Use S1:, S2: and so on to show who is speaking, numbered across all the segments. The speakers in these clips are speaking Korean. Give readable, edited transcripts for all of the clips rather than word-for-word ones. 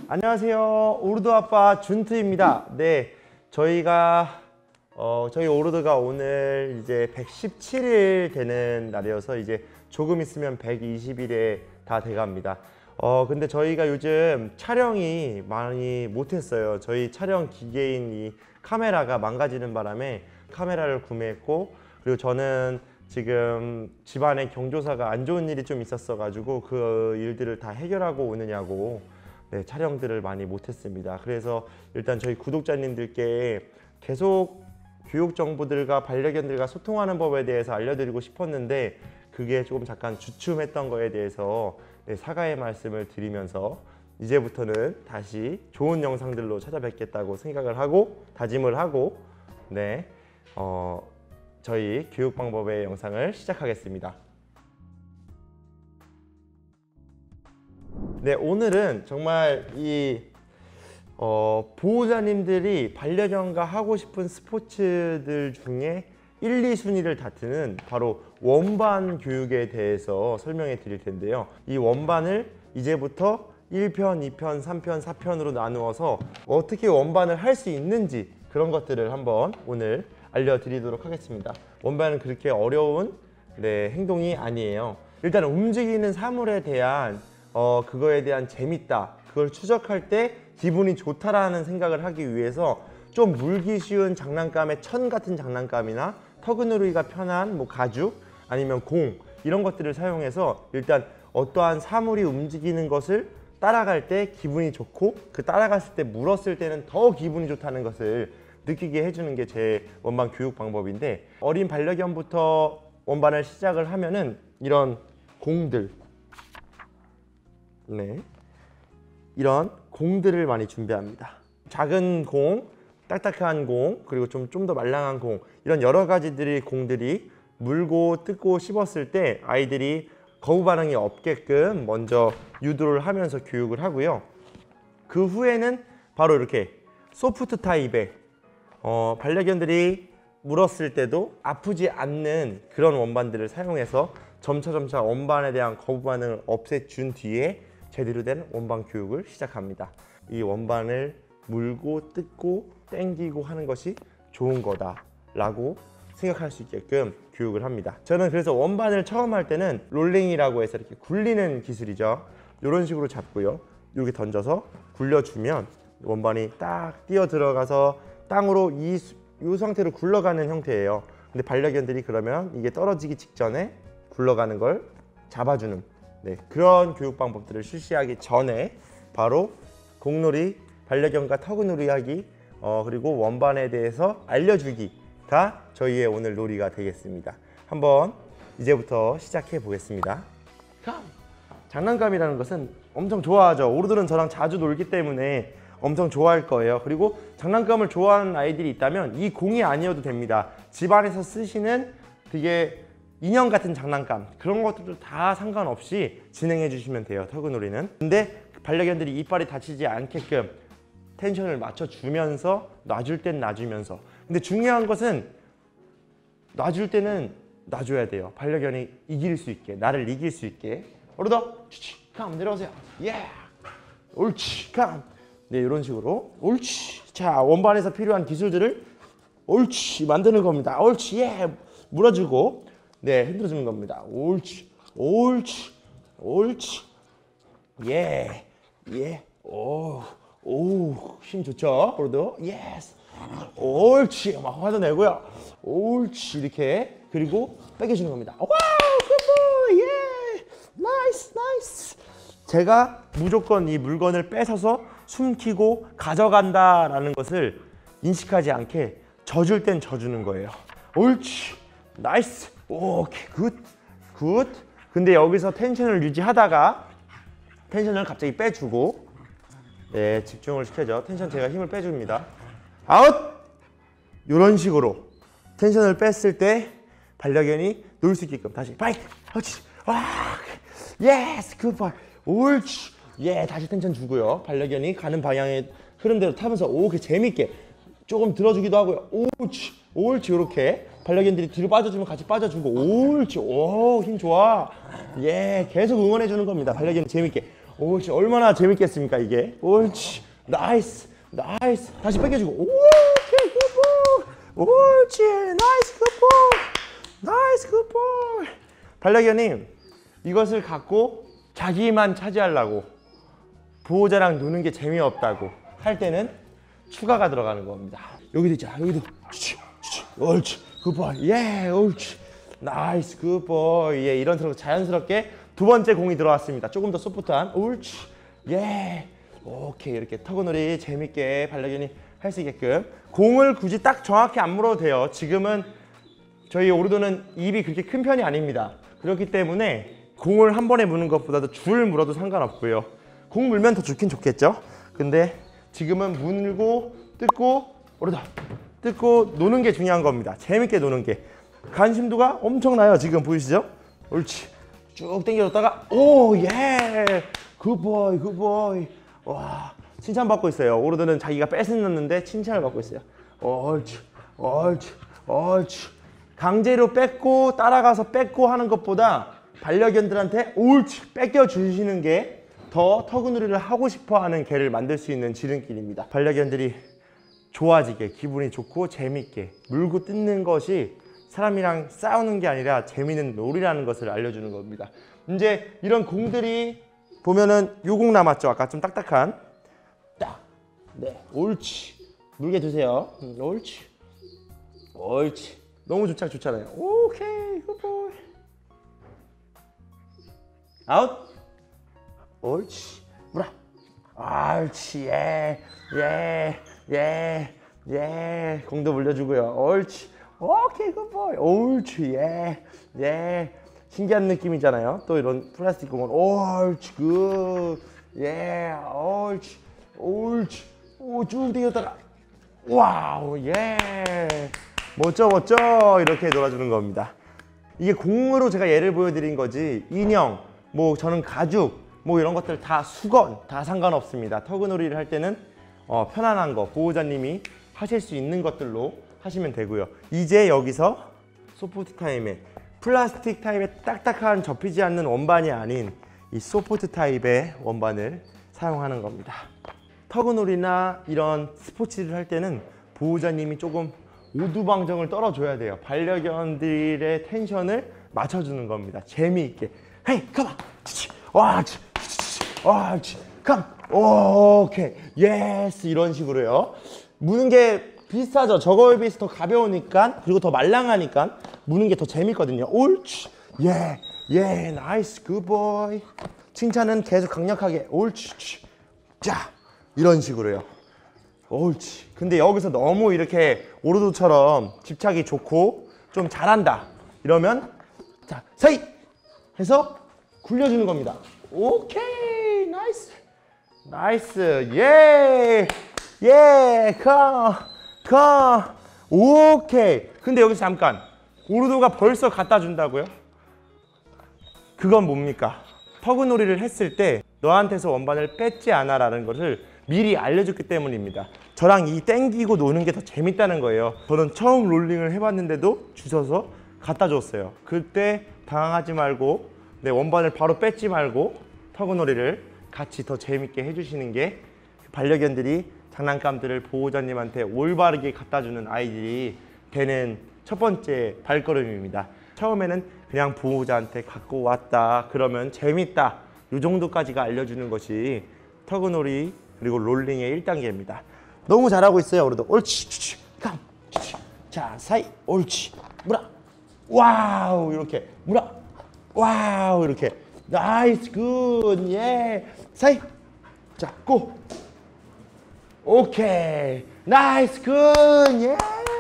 S1: 안녕하세요. 오르드 아빠 준트입니다. 네, 저희 오르드가 오늘 이제 117일 되는 날이어서 이제 조금 있으면 120일에 다 돼갑니다. 근데 저희가 요즘 촬영이 많이 못했어요. 저희 촬영 기계인 이 카메라가 망가지는 바람에 카메라를 구매했고, 그리고 저는 지금 집안에 경조사가 안 좋은 일이 좀 있었어 가지고 그 일들을 다 해결하고 오느냐고 촬영들을 많이 못했습니다. 그래서 일단 저희 구독자님들께 계속 교육 정보들과 반려견들과 소통하는 법에 대해서 알려드리고 싶었는데 그게 조금 잠깐 주춤했던 거에 대해서 사과의 말씀을 드리면서 이제부터는 다시 좋은 영상들로 찾아뵙겠다고 생각을 하고 다짐을 하고 저희 교육 방법의 영상을 시작하겠습니다. 네, 오늘은 정말 이 보호자님들이 반려견과 하고 싶은 스포츠들 중에 1, 2순위를 다투는 바로 원반 교육에 대해서 설명해 드릴 텐데요. 이 원반을 이제부터 1편, 2편, 3편, 4편으로 나누어서 어떻게 원반을 할 수 있는지 그런 것들을 한번 오늘 알려드리도록 하겠습니다. 원반은 그렇게 어려운 행동이 아니에요. 일단 움직이는 사물에 대한 그거에 대한 재밌다, 그걸 추적할 때 기분이 좋다라는 생각을 하기 위해서 좀 물기 쉬운 장난감의 천 같은 장난감이나 터그누르기가 편한 가죽 아니면 공 이런 것들을 사용해서 일단 어떠한 사물이 움직이는 것을 따라갈 때 기분이 좋고 그 따라갔을 때 물었을 때는 더 기분이 좋다는 것을 느끼게 해주는 게 제 원반 교육 방법인데, 어린 반려견부터 원반을 시작을 하면은 이런 공들, 이런 공들을 많이 준비합니다. 작은 공, 딱딱한 공, 그리고 좀 더 말랑한 공, 이런 여러 가지들의 공들이 물고 뜯고 씹었을 때 아이들이 거부 반응이 없게끔 먼저 유도를 하면서 교육을 하고요. 그 후에는 바로 이렇게 소프트 타입의 반려견들이 물었을 때도 아프지 않는 그런 원반들을 사용해서 점차 원반에 대한 거부 반응을 없애준 뒤에 제대로 된 원반 교육을 시작합니다. 이 원반을 물고 뜯고 땡기고 하는 것이 좋은 거다 라고 생각할 수 있게끔 교육을 합니다. 저는 그래서 원반을 처음 할 때는 롤링이라고 해서 이렇게 굴리는 기술이죠. 이런 식으로 잡고요, 이렇게 던져서 굴려주면 원반이 딱 뛰어 들어가서 땅으로 이 상태로 굴러가는 형태예요. 근데 반려견들이 그러면 이게 떨어지기 직전에 굴러가는 걸 잡아주는 그런 교육 방법들을 실시하기 전에 바로 공놀이, 반려견과 터그놀이 하기, 그리고 원반에 대해서 알려주기가 저희의 오늘 놀이가 되겠습니다. 한번 이제부터 시작해 보겠습니다. 장난감이라는 것은 엄청 좋아하죠. 오르드는 저랑 자주 놀기 때문에 엄청 좋아할 거예요. 그리고 장난감을 좋아하는 아이들이 있다면 이 공이 아니어도 됩니다. 집안에서 쓰시는 되게 인형 같은 장난감, 그런 것들도 다 상관없이 진행해 주시면 돼요, 터그놀이는. 근데 반려견들이 이빨이 다치지 않게끔 텐션을 맞춰주면서 놔줄 땐 놔주면서, 근데 중요한 것은 놔줄 때는 놔줘야 돼요. 반려견이 이길 수 있게, 나를 이길 수 있게. 오르더, 감 내려오세요. 예, 옳지, 감. 이런 식으로 옳지. 자, 원반에서 필요한 기술들을 옳지 만드는 겁니다. 옳지, 예, 물어주고 흔들어주는 겁니다. 옳지, 옳지, 옳지, 예, 오, 힘 좋죠? 오르도, 예스, 옳지, 막 화도 내고요. 옳지, 이렇게. 그리고 빼겨주는 겁니다. 와우, 굿보이, 예, 나이스. 제가 무조건 이 물건을 뺏어서 숨기고 가져간다라는 것을 인식하지 않게 져줄 땐 져주는 거예요. 옳지, 나이스, 오케이, 굿. 근데 여기서 텐션을 유지하다가 텐션을 갑자기 빼주고 집중을 시켜줘. 텐션 제가 힘을 빼줍니다. 아웃! 이런 식으로 텐션을 뺐을 때 반려견이 놀 수 있게끔 다시 파이트! 옳지! 와! 예스! 굿보이! 옳지! 예! 다시 텐션 주고요. 반려견이 가는 방향의 흐름대로 타면서 오케이, 재밌게 조금 들어주기도 하고요. 옳지! 이렇게 반려견들이 뒤로 빠져주면 같이 빠져주고 옳지! 오, 힘 좋아! 예! 계속 응원해 주는 겁니다. 반려견이 재밌게 옳지. 얼마나 재밌겠습니까 이게. 옳지. 나이스. 나이스. 다시 뺏겨주고. 오케이 굿볼. 옳지. 나이스 굿볼. 나이스 굿볼. 반려견이 이것을 갖고 자기만 차지하려고 보호자랑 노는 게 재미없다고 할 때는 추가가 들어가는 겁니다. 여기도 있자. 여기도. 옳지. 굿볼. 예. 옳지. 나이스 굿볼. 예. 이런 자연스럽게 두 번째 공이 들어왔습니다. 조금 더 소프트한. 옳지. 예. 오케이. 이렇게 터그놀이 재밌게 반려견이 할 수 있게끔 공을 굳이 딱 정확히 안 물어도 돼요. 지금은 저희 오르도는 입이 그렇게 큰 편이 아닙니다. 그렇기 때문에 공을 한 번에 무는 것보다도 줄 물어도 상관없고요. 공 물면 더 좋긴 좋겠죠. 근데 지금은 물고 뜯고 오르다 뜯고 노는 게 중요한 겁니다. 재밌게 노는 게. 관심도가 엄청나요. 지금 보이시죠? 옳지. 쭉 당겨줬다가 오 예. 굿보이 굿보이. 와 칭찬받고 있어요. 오르드는 자기가 뺏었는데 칭찬을 받고 있어요. 옳지 옳지 옳지. 강제로 뺏고 따라가서 뺏고 하는 것보다 반려견들한테 옳지 뺏겨주시는 게 더 터그놀이를 하고 싶어하는 개를 만들 수 있는 지름길입니다. 반려견들이 좋아지게 기분이 좋고 재밌게 물고 뜯는 것이 사람이랑 싸우는 게 아니라 재미있는 놀이라는 것을 알려주는 겁니다. 이제 이런 공들이 보면은 요 공 남았죠. 아까 좀 딱딱한 딱. 네 옳지. 물게 두세요. 옳지 옳지. 너무 좋잖아요. 오케이 굿보이. 아웃. 옳지. 물어. 옳지. 예. 예. 예. 예. 공도 물려주고요. 옳지. 오케이 굿보이. 옳지. 예. 예. 신기한 느낌이잖아요. 또 이런 플라스틱 공은 옳지 굿. 예. 옳지. 옳지. 오, 쭉 당겼다가 와우. 예. 멋져 멋져. 이렇게 놀아주는 겁니다. 이게 공으로 제가 예를 보여드린 거지 인형, 뭐 저는 가죽, 뭐 이런 것들 다 수건 다 상관없습니다. 터그놀이를 할 때는 편안한 거 보호자님이 하실 수 있는 것들로 하시면 되고요. 이제 여기서 소프트 타임에 플라스틱 타입의 딱딱한 접히지 않는 원반이 아닌 이 소프트 타입의 원반을 사용하는 겁니다. 터그놀이나 이런 스포츠를 할 때는 보호자님이 조금 오두방정을 떨어줘야 돼요. 반려견들의 텐션을 맞춰주는 겁니다. 재미있게. 헤이, 컴온. 와, 와, 컴. 오케이. 예스. 이런 식으로요. 무는 게 비슷하죠. 저거에 비해서 더 가벼우니까 그리고 더 말랑하니까 무는 게 더 재밌거든요. 옳지. 예. 예. 나이스. 굿보이. 칭찬은 계속 강력하게. 옳지. 자. 이런 식으로요. 옳지. 근데 여기서 너무 이렇게 오르도처럼 집착이 좋고 좀 잘한다 이러면 자 사이 해서 굴려주는 겁니다. 오케이 나이스 나이스 예 예 컴 오케이. 근데 여기서 잠깐 오르도가 벌써 갖다 준다고요? 그건 뭡니까? 터그놀이를 했을 때 너한테서 원반을 뺏지 않아 라는 것을 미리 알려줬기 때문입니다. 저랑 이 땡기고 노는 게 더 재밌다는 거예요. 저는 처음 롤링을 해봤는데도 주셔서 갖다 줬어요. 그때 당황하지 말고 내 원반을 바로 뺏지 말고 터그놀이를 같이 더 재밌게 해주시는 게 반려견들이 장난감들을 보호자님한테 올바르게 갖다 주는 아이들이 되는 첫 번째 발걸음입니다. 처음에는 그냥 보호자한테 갖고 왔다 그러면 재밌다 이 정도까지가 알려주는 것이 터그놀이 그리고 롤링의 1단계입니다. 너무 잘하고 있어요. 그래도 옳지. 감. 자, 사이. 옳지. 물어. 와우. 이렇게. 물어. 와우. 이렇게. 나이스. 굿. 예. 사이. 자, 고. 오케이. 나이스. 굿. 예.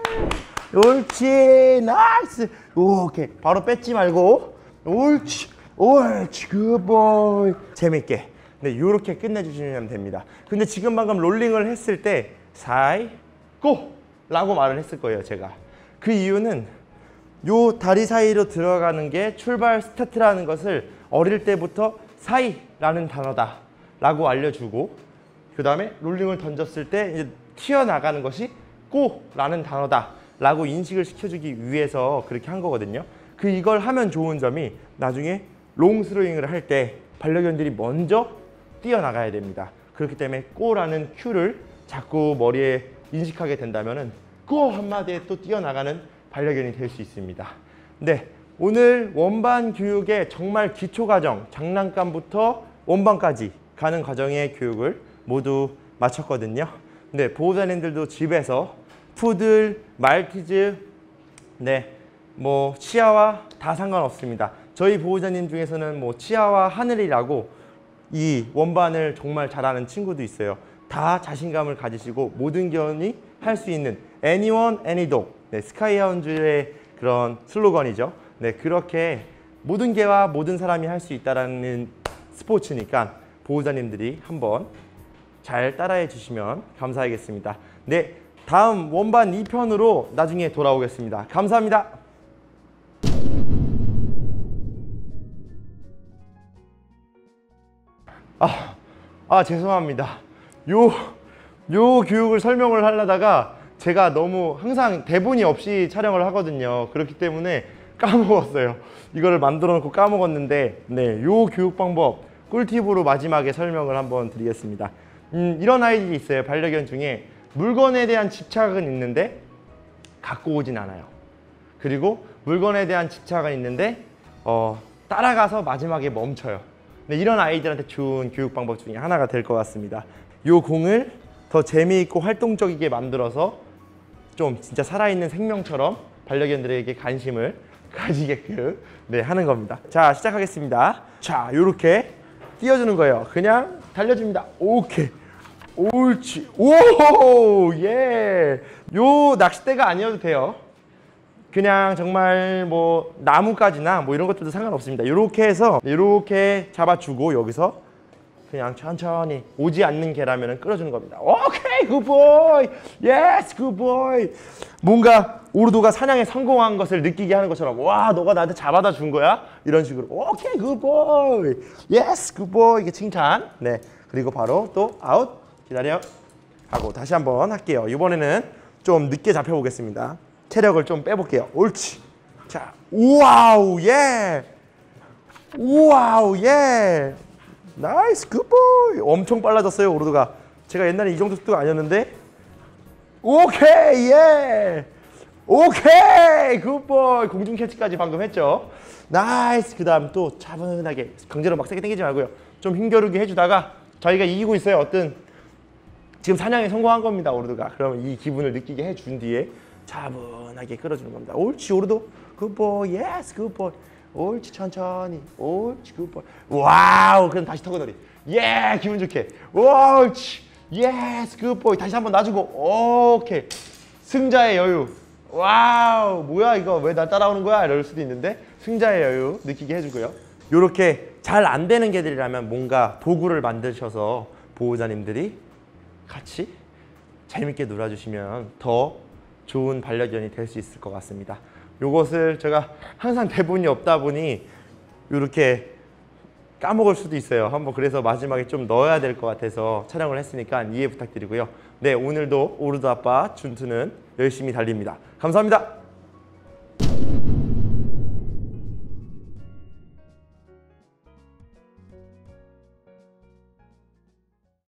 S1: 옳지. 나이스. 오케이. 바로 뺏지 말고. 옳지. 옳지. 굿보이. 재밌게. 네, 이렇게 끝내주시면 됩니다. 근데 지금 방금 롤링을 했을 때 사이 고! 라고 말을 했을 거예요. 제가 그 이유는 요 다리 사이로 들어가는 게 출발 스타트라는 것을 어릴 때부터 사이라는 단어다 라고 알려주고 그 다음에 롤링을 던졌을 때 이제 튀어나가는 것이 고라는 단어다 라고 인식을 시켜주기 위해서 그렇게 한 거거든요. 이걸 하면 좋은 점이 나중에 롱스로잉을 할 때 반려견들이 먼저 뛰어나가야 됩니다. 그렇기 때문에 꼬라는 큐를 자꾸 머리에 인식하게 된다면은 꼬 한마디에 또 뛰어나가는 반려견이 될 수 있습니다. 네, 오늘 원반 교육의 정말 기초 과정, 장난감부터 원반까지 가는 과정의 교육을 모두 마쳤거든요. 네, 보호자님들도 집에서 푸들, 말티즈, 네, 뭐 치아와 다 상관없습니다. 저희 보호자님 중에서는 뭐 치아와 하늘이라고 이 원반을 정말 잘하는 친구도 있어요. 다 자신감을 가지시고 모든 견이 할 수 있는 anyone, any dog. 네, 스카이하운즈의 그런 슬로건이죠. 네, 그렇게 모든 개와 모든 사람이 할 수 있다라는 스포츠니까 보호자님들이 한번 잘 따라해 주시면 감사하겠습니다. 네, 다음 원반 2편으로 나중에 돌아오겠습니다. 감사합니다. 죄송합니다. 요 교육을 설명을 하려다가 제가 너무 항상 대본이 없이 촬영을 하거든요. 그렇기 때문에 까먹었어요. 이거를 만들어 놓고 까먹었는데, 네, 요 교육 방법 꿀팁으로 마지막에 설명을 한번 드리겠습니다. 이런 아이들이 있어요. 반려견 중에 물건에 대한 집착은 있는데 갖고 오진 않아요. 그리고 물건에 대한 집착은 있는데 따라가서 마지막에 멈춰요. 네, 이런 아이들한테 좋은 교육 방법 중에 하나가 될 것 같습니다. 요 공을 더 재미있고 활동적이게 만들어서 좀 진짜 살아있는 생명처럼 반려견들에게 관심을 가지게끔 네, 하는 겁니다. 자, 시작하겠습니다. 자, 요렇게 띄워주는 거예요. 그냥 달려줍니다. 오케이. 옳지. 오! 예! 요 낚싯대가 아니어도 돼요. 그냥 정말 뭐 나무까지나 뭐 이런 것들도 상관없습니다. 요렇게 해서 요렇게 잡아주고 여기서 그냥 천천히 오지 않는 개라면 끌어주는 겁니다. 오케이, 굿보이. 예스, 굿보이. 뭔가 오르도가 사냥에 성공한 것을 느끼게 하는 것처럼, 와, 너가 나한테 잡아다 준 거야? 이런 식으로 오케이, 굿보이. 예스, 굿보이. 이게 칭찬. 네, 그리고 바로 또 아웃. 기다려 하고 다시 한번 할게요. 이번에는 좀 늦게 잡혀보겠습니다. 체력을 좀 빼볼게요. 옳지. 자, 우와우, 예. 우와우, 예. 나이스, 굿보이. 엄청 빨라졌어요, 오르드가. 제가 옛날에 이 정도 속도가 아니었는데. 오케이, 예. 오케이, 굿보이. 공중 캐치까지 방금 했죠. 나이스. 그 다음 또 차분하게, 강제로 막 세게 당기지 말고요. 좀 힘겨루게 해주다가 저희가 이기고 있어요. 지금 사냥에 성공한 겁니다, 오르드가. 그러면 이 기분을 느끼게 해준 뒤에 차분하게 끌어주는 겁니다. 옳지, 오르드. 굿보이. 예스, 굿보이. 옳지, 천천히. 옳지, 굿보이. 와우. 그럼 다시 터그놀이. 예, 기분 좋게. 옳지. 예스, 굿보이. 다시 한번 놔주고. 오케이. 승자의 여유. 와우. 뭐야 이거, 왜 날 따라오는 거야? 이럴 수도 있는데 승자의 여유 느끼게 해주고요. 요렇게 잘 안 되는 개들이라면 뭔가 도구를 만드셔서 보호자님들이 같이 재밌게 놀아주시면 더 좋은 반려견이 될 수 있을 것 같습니다. 요것을 제가 항상 대본이 없다 보니 이렇게 까먹을 수도 있어요. 한번 그래서 마지막에 좀 넣어야 될 것 같아서 촬영을 했으니까 이해 부탁드리고요. 네, 오늘도 오르드 아빠 준투는 열심히 달립니다. 감사합니다.